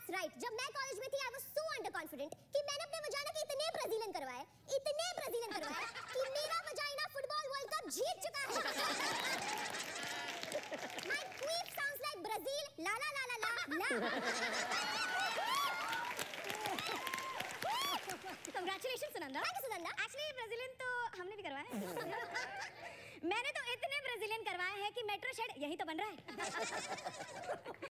That's right. जब मैं college में थी, I was so underconfident कि मैंने अपने वजाइना के इतने ब्राजीलियन करवाए कि मेरा वजाइना फुटबॉल वर्ल्ड कप जीत चुका है। My queef sounds like Brazil. La la la la la la. Congratulations Sunanda. Thank you Sunanda. Actually Brazilian तो हमने भी करवाए हैं। मैंने तो इतने ब्राजीलियन करवाए हैं कि मेट्रो शेड यही तो बन रहा है।